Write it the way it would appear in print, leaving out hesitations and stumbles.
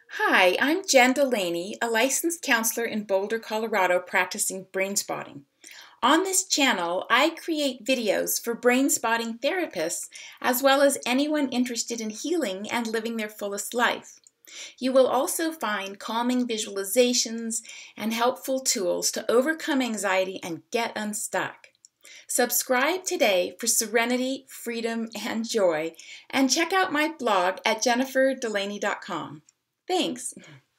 Hi, I'm Jen Delaney, a licensed counselor in Boulder, Colorado, practicing brain spotting. On this channel, I create videos for brain spotting therapists as well as anyone interested in healing and living their fullest life. You will also find calming visualizations and helpful tools to overcome anxiety and get unstuck. Subscribe today for serenity, freedom, and joy, and check out my blog at jenniferdelaney.com. Thanks.